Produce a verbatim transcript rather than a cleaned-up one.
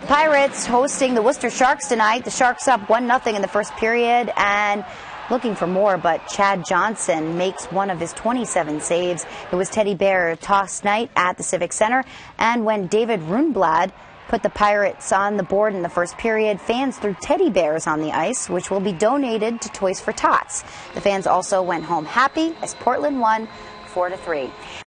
Pirates hosting the Worcester Sharks tonight. The Sharks up one nothing in the first period and looking for more, but Chad Johnson makes one of his twenty-seven saves. It was Teddy Bear toss night at the Civic Center, and when David Rundblad put the Pirates on the board in the first period, fans threw teddy bears on the ice, which will be donated to Toys for Tots. The fans also went home happy as Portland won four to three.